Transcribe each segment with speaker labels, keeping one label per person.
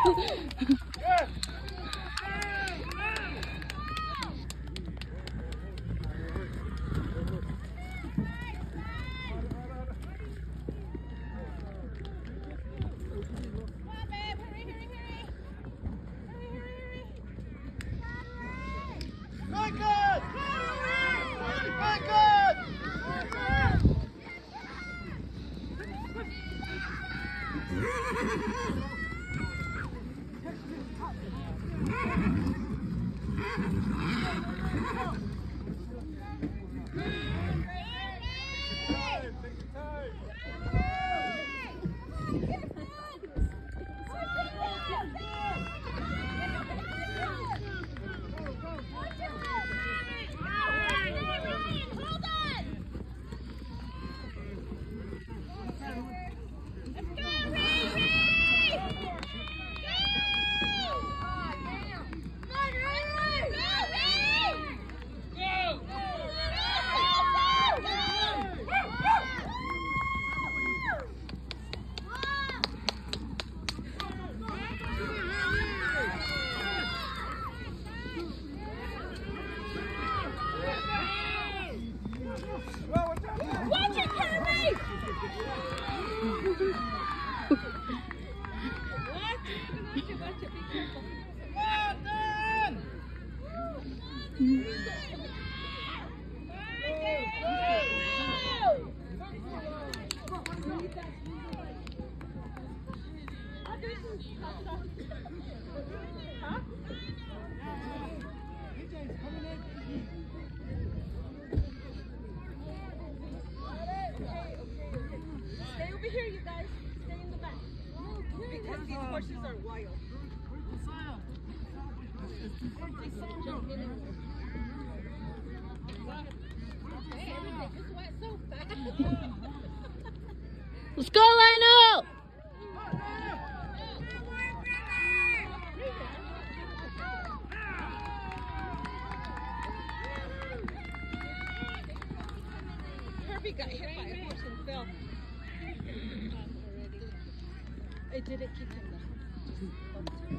Speaker 1: Let's go, Lionel!
Speaker 2: Herbie got hit by a horse and fell. It didn't kick him though.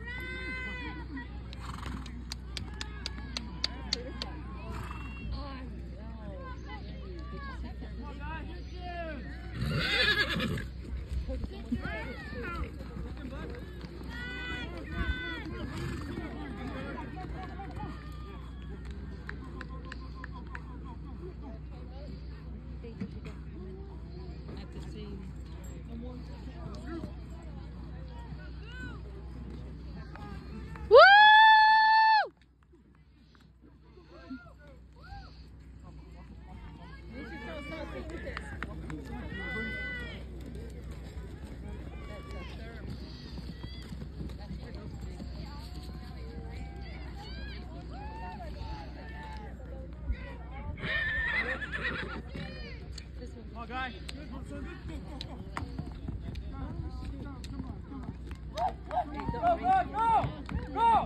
Speaker 3: Guy. Go, go, go! Go!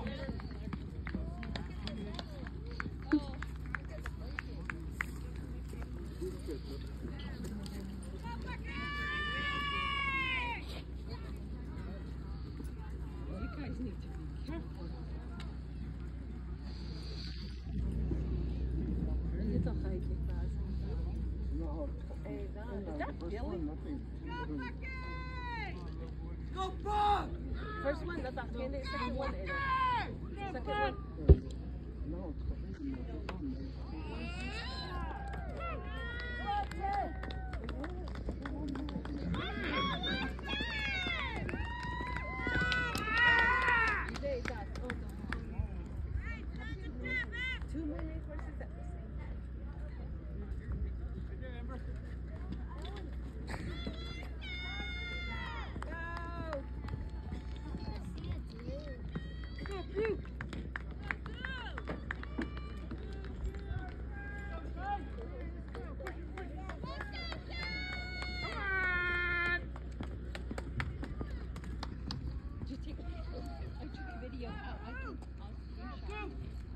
Speaker 2: You guys need to be careful. It's a high kick pass. Is that Billy?
Speaker 3: Go, Bob!
Speaker 2: First one, that's Akende. Second one, it is. Second one. Two minutes versus at the same time. Just take a picture. I took a video out. I'll screenshot.